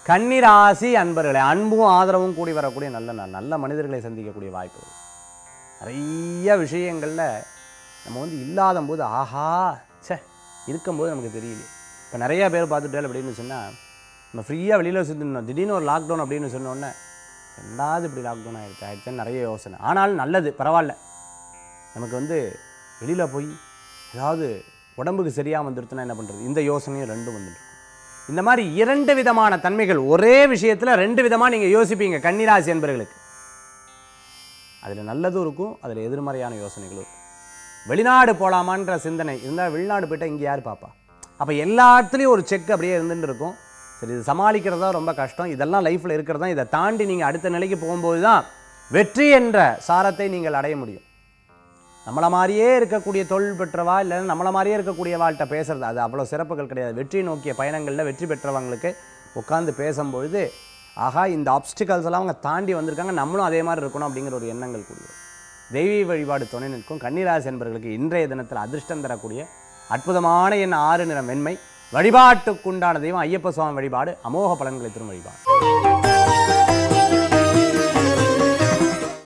கன்னிராசி அன்பர்களே, அன்பும் ஆதரவும் கூடி வரக்கூடிய நல்ல நாள். நல்ல மனிதர்களை சந்திக்கக்கூடிய வாய்ப்புகள். நிறைய விஷயங்களில் நம்ம இல்லாத போது ஆஹா சே இருக்கும்போது நமக்கு தெரியல. இப்போ நிறையா பேர் பார்த்துட்டேன் அப்படின்னு சொன்னால், நம்ம ஃப்ரீயாக வெளியில் சுற்றினோம், திடீர்னு ஒரு லாக்டவுன் அப்படின்னு சொன்னோடனே ரெண்டாவது இப்படி லாக்டவுன் ஆகிடுச்சுன்னு நிறைய யோசனை. ஆனால் நல்லது, பரவாயில்ல. நமக்கு வெளியில் போய் ஏதாவது உடம்புக்கு சரியாக வந்துடுச்சுன்னா என்ன பண்ணுறது, இந்த யோசனையும் ரெண்டும் வந்துட்டு. இந்த மாதிரி 2 விதமான தன்மைகள் ஒரே விஷயத்தில் 2 விதமாக நீங்கள் யோசிப்பீங்க கன்னிராசி என்பவர்களுக்கு. அதில் நல்லதும் இருக்கும், அதில் எதிர்மறையான யோசனைகளும் இருக்கும். வெளிநாடு போகலாமான்ற சிந்தனை இருந்தால் வெளிநாடு போய்ட்டால் இங்கே யார் பாப்பா? அப்போ எல்லாத்துலேயும் ஒரு செக் அப்படியே இருந்துட்டு இருக்கும். சரி, இது சமாளிக்கிறதா ரொம்ப கஷ்டம், இதெல்லாம் லைஃப்பில் இருக்கிறதா. இதை தாண்டி நீங்கள் அடுத்த நிலைக்கு போகும்போது தான் வெற்றி என்ற சாரத்தை நீங்கள் அடைய முடியும். நம்மளை மாதிரியே இருக்கக்கூடிய தொழில் பெற்றவா இல்லை நம்மளை மாதிரியே இருக்கக்கூடிய வாழ்கிட்ட பேசுகிறது அது அவ்வளோ சிறப்புகள் கிடையாது. வெற்றி நோக்கிய பயணங்களில் வெற்றி பெற்றவங்களுக்கு உட்காந்து பேசும்பொழுது ஆகா இந்த ஆப்ஸ்டிகல்ஸ் எல்லாம் அவங்க தாண்டி வந்திருக்காங்க, நம்மளும் அதே மாதிரி இருக்கணும் அப்படிங்கிற ஒரு எண்ணங்கள் கூடியது. தெய்வீக வழிபாடு துணை நிற்கும். கன்னிராசி என்பவர்களுக்கு இன்றைய தினத்தில் அதிர்ஷ்டம் தரக்கூடிய அற்புதமான எண் 6 நிறம் வெண்மை. வழிபாட்டுக்குண்டான தெய்வம் ஐயப்ப சுவாமி வழிபாடு. அமோக பலன்களை தரும் வழிபாடு.